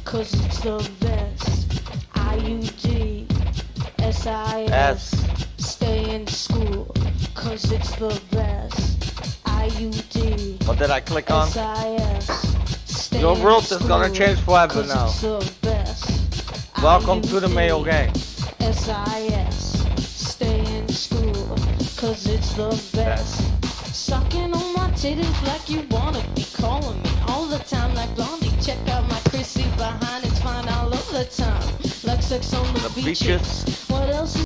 cause it's the best. IUD, SIS, stay in school, cause it's the best. IUD, What did I click on? SIS, stay Your in world is school, gonna change forever 'cause now. it's the best. Welcome to the IUD, Mayo Gang. SIS, stay in school, cause it's the best. Sucking on my titties like you wanna be calling me all the time like Blondie. Check out my Chrissy behind, it's fine all of the time. Like sex on the beaches. What else is